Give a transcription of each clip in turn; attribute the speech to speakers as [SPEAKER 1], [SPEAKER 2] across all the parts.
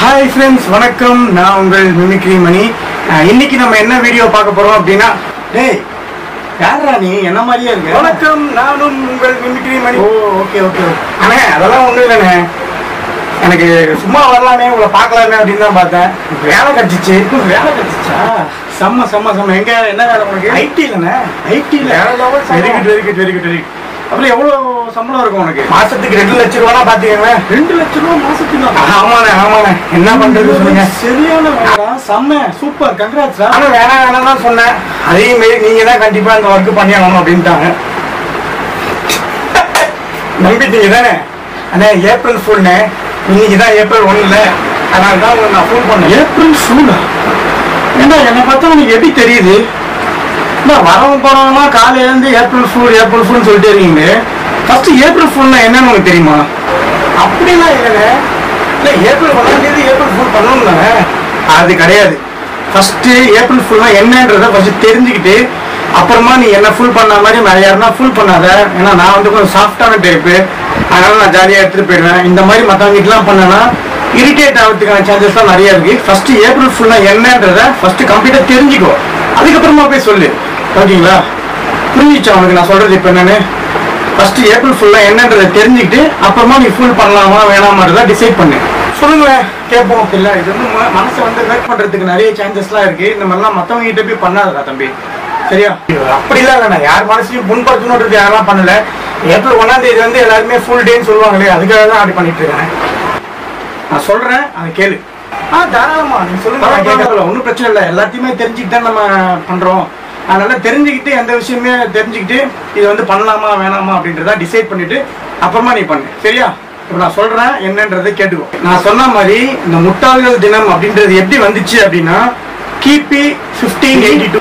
[SPEAKER 1] Hi friends, வணக்கம். நான் உங்கள் மிமிக்ரி மணி. இன்னைக்கு நம்ம என்ன வீடியோ பார்க்க போறோம் அப்படின்னா,
[SPEAKER 2] டேய் யாரா நீ என்ன மாதிரியே இருக்கு?
[SPEAKER 1] வணக்கம், நானும் உங்கள் mimicry Mani.
[SPEAKER 2] Oh okay okay.
[SPEAKER 1] அண்ணே அதெல்லாம் ஒன்றும் இல்லைண்ணே, எனக்கு சும்மா வரலாமே உங்களை பார்க்கலாமே அப்படின்னு தான் பார்த்தேன். வேலை கிடைச்சிச்சு.
[SPEAKER 2] வேலை கிடைச்சிச்சா?
[SPEAKER 1] செம்ம செம்ம செம்ம. எங்க என்ன வேலை உங்களுக்கு?
[SPEAKER 2] ஐடி இல்லைண்ணே.
[SPEAKER 1] ஐடியில் very good very good very good very good.
[SPEAKER 2] அப்புறம் எவ்வளோ சம்பளம் இருக்கும் உனக்கு?
[SPEAKER 1] மாசத்துக்கு 2 லட்ச ரூபா பாத்துக்கங்களேன்.
[SPEAKER 2] 2 லட்ச ரூபா மாசத்துக்கு?
[SPEAKER 1] ஆமாண்ணே ஆமாண்ணே. என்ன பண்றது சொல்லுங்க.
[SPEAKER 2] சரியான வேலை, செம்ம சூப்பர், கங்க்ராட்ஸ்.
[SPEAKER 1] ஆனா வேணாம் தான் சொன்னேன். அதே மாரி நீங்க தான் கண்டிப்பா இந்த ஒர்க் பண்ணி ஆகணும் அப்படின்ட்டாங்க. நம்பிட்டீங்க தானே? அண்ணே ஏப்ரல் ஃபுல்னே, இன்னைக்கு தான் ஏப்ரல் 1 அதனால தான் உங்களுக்கு நான் ஃபோன் பண்ணேன்.
[SPEAKER 2] ஏப்ரல் ஃபூலா? ஏண்டா என்னை பார்த்தா உனக்கு எப்படி தெரியுது?
[SPEAKER 1] வரவங்க போறவங்கலாம் காலையில இருந்து ஏப்ரல் ஃபுல்னு சொல்லிட்டு இருக்கீங்க. ஃபர்ஸ்ட் ஏப்ரல் ஃபுல்னா என்னன்னு உங்களுக்கு தெரியுமா? அப்படிலாம் இல்லைங்க. இல்லை ஏப்ரல் 1 ஏப்ரல் ஃபுல் பண்ணணும் தானே? அது கிடையாது. ஃபர்ஸ்ட் ஏப்ரல் ஃபுல்னா என்னன்றதை ஃபர்ஸ்ட் தெரிஞ்சுக்கிட்டு அப்புறமா நீ என்ன ஃபுல் பண்ண மாதிரி வேற யாருன்னா ஃபுல் பண்ணாத. ஏன்னா நான் வந்து கொஞ்சம் சாஃப்டான டைப்பு, அதனால நான் ஜாலியாக எடுத்துட்டு போயிடுவேன். இந்த மாதிரி மற்றவங்களுக்குலாம் பண்ணனா இரிட்டேட் ஆகிறதுக்கான சான்சஸ் தான் நிறைய இருக்கு. ஃபர்ஸ்ட் ஏப்ரல் ஃபுல்னா என்னன்றதை ஃபர்ஸ்ட் கம்ப்ளீட்டாக தெரிஞ்சுக்கோ, அதுக்கப்புறமா போய் சொல்லு. ஓகேங்களா? புரிஞ்சிச்சா உனக்கு நான் சொல்றது? இப்போ என்னன்னு ஃபர்ஸ்ட் ஏப்ரல் ஃபுல்லா என்னன்றதை தெரிஞ்சுக்கிட்டு அப்புறமா நீ ஃபுல் பண்ணலாமா வேணாமான்றதை டிசைட் பண்ணு. சொல்லுங்களேன் கேட்போம். இல்லை இது வந்து மனசை வந்து ஹர்ட் பண்றதுக்கு நிறைய சான்சஸ்லாம் இருக்கு. இந்த மாதிரிலாம் மற்றவங்க கிட்ட போய் பண்ணாதடா தம்பி, சரியா? அப்படிலாம் இல்லை, நான் யார் மனசையும் புண்படுத்தணுன்றது யாரெல்லாம் பண்ணல. ஏப்ரல் 1 வந்து எல்லாருமே ஃபுல் டேன்னு சொல்லுவாங்களே, அதுக்காக தான் அப்படி பண்ணிட்டு இருக்கேன். நான் சொல்றேன், அதை கேளு. தாராளமா நீங்க சொல்லுங்க, ஒன்றும் பிரச்சனை இல்லை. எல்லாத்தையுமே தெரிஞ்சுக்கிட்டு தான் நம்ம பண்றோம். அதனால தெரிஞ்சுக்கிட்டு எந்த விஷயமே தெரிஞ்சுக்கிட்டு இது வந்து பண்ணலாமா வேணாமா அப்படின்றத டிசைட் பண்ணிட்டு அப்புறமா நீ பண்ணு, சரியா? இப்போ நான் சொல்றேன் என்னன்றதை கேட்டுக்கோ. நான் சொன்ன மாதிரி இந்த முட்டாள்கள் தினம் அப்படின்றது எப்படி வந்துச்சு அப்படின்னா, கிபி 1582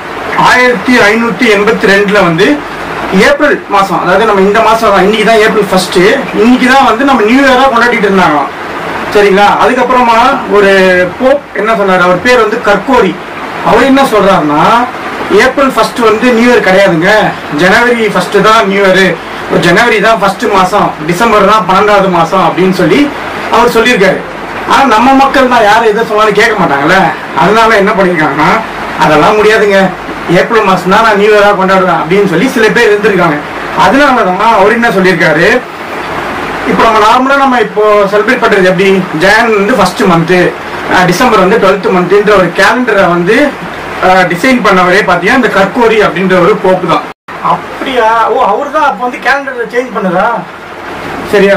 [SPEAKER 1] 1582 வந்து ஏப்ரல் மாசம், அதாவது நம்ம இந்த மாசம் தான், இன்னைக்கு தான் ஏப்ரல் 1, இன்னைக்கு தான் வந்து நம்ம நியூ இயரா கொண்டாடிட்டு இருந்தாங்க, சரிங்களா? அதுக்கப்புறமா ஒரு போப் என்ன சொன்னார், அவர் பேர் வந்து கர்கோரி. அவர் என்ன சொல்றாருன்னா, ஏப்ரல் 1 வந்து நியூ இயர் கிடையாதுங்க, ஜனவரி 1 தான் நியூ இயர், ஜனவரி தான் 1 மாசம், டிசம்பர் தான் 12வது மாசம் அப்படின்னு சொல்லி அவர் சொல்லியிருக்காரு. ஆனா நம்ம மக்கள் தான் யாரும் எதை சொன்னாலும் கேட்க மாட்டாங்கல்ல. அதனால என்ன பண்ணிருக்காங்கன்னா, அதெல்லாம் முடியாதுங்க, ஏப்ரல் மாசம் தான் நான் நியூ இயரா கொண்டாடுவேன் அப்படின்னு சொல்லி சில பேர் இருந்திருக்காங்க. அதனாலதான் அவர் என்ன சொல்லியிருக்காரு, இப்போ நம்ம நார்மலா நம்ம இப்போ செலிப்ரேட் பண்றது எப்படி, ஜான் வந்து 1 மந்த், டிசம்பர் வந்து 12th மந்த்ன்ற ஒரு கேலண்டரை வந்து டிசைன் பண்ணவரே பாத்தீங்கன்னா இந்த கர்கோரி அப்படின்ற ஒரு போப்பு தான். அப்படியா? ஓ, அவரு தான் அப்போ வந்து கேலண்டரை சேஞ்ச் பண்ணதா? சரியா?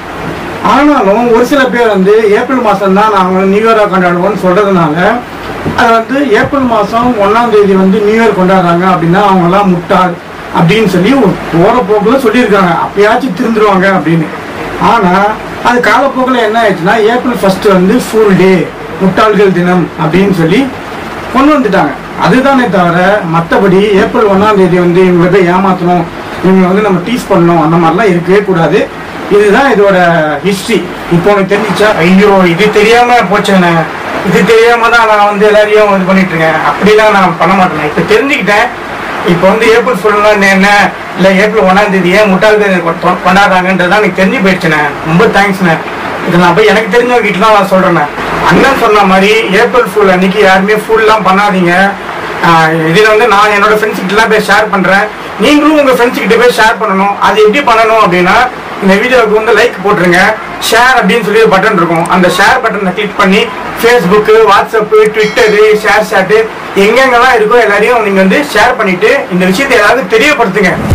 [SPEAKER 1] ஆனாலும் ஒரு சில பேர் வந்து ஏப்ரல் மாசம் தான் நாங்கள் நியூ இயரா கொண்டாடுவோம்னு சொல்றதுனால அது வந்து ஏப்ரல் மாசம் 1 வந்து நியூ இயர் கொண்டாடுறாங்க அப்படின்னா அவங்க எல்லாம் முட்டாள் அப்படின்னு சொல்லி போற போக்குல சொல்லியிருக்காங்க. அப்பயாச்சும் திருந்துருவாங்க அப்படின்னு. ஆனா அது காலப்போக்கில் என்ன ஆயிடுச்சுன்னா, ஏப்ரல் 1 வந்து ஃபுல் டே, முட்டாள்கள் தினம் அப்படின்னு சொல்லி கொண்டு வந்துட்டாங்க. அதுதானே தவிர மற்றபடி ஏப்ரல் 1 வந்து இவங்களை போய் ஏமாற்றணும், இவங்களை வந்து நம்ம டீஸ் பண்ணணும், அந்த மாதிரிலாம் இருக்கவே கூடாது. இதுதான் இதோட ஹிஸ்ட்ரி. இப்போ உனக்கு தெரிஞ்சிச்சா? ஐயோ இது தெரியாம போச்சேண்ணே, இது தெரியாம தான் நான் வந்து எல்லாரையும் இது பண்ணிட்டு இருக்கேன். அப்படிலாம் நான் பண்ண மாட்டேன். இப்போ தெரிஞ்சுக்கிட்டேன். இப்போ வந்து ஏப்ரல் ஃபுல்னா என்ன, இல்லை ஏப்ரல் 1 ஏன் முட்டாள்கள் கொண்டாடுறாங்கன்றதான் எனக்கு தெரிஞ்சு போயிடுச்சுண்ணே. ரொம்ப தேங்க்ஸ்ண்ணே. இதை நான் போய் எனக்கு தெரிஞ்சவங்க கிட்ட தான் நான் சொல்றேண்ணே. அண்ணன் சொன்ன மாதிரி ஏப்ரல் ஃபுல் அன்னைக்கு யாருமே ஃபுல்லாம் பண்ணாதீங்க. இதில் வந்து நான் என்னோட ஃப்ரெண்ட்ஸ் கிட்டலாம் போய் ஷேர் பண்றேன். நீங்களும் உங்க ஃப்ரெண்ட்ஸ் கிட்ட போய் ஷேர் பண்ணணும். அது எப்படி பண்ணணும் அப்படின்னா, இந்த வீடியோவுக்கு வந்து லைக் போட்டுருங்க, ஷேர் அப்படின்னு சொல்லி ஒரு பட்டன் இருக்கும், அந்த ஷேர் பட்டனை கிளிக் பண்ணி Facebook, WhatsApp, Twitter, ShareChat எங்கெங்கெல்லாம் இருக்கோ எல்லாரையும் நீங்க வந்து ஷேர் பண்ணிட்டு இந்த விஷயத்தை எல்லாருக்கும் தெரியப்படுத்துங்க.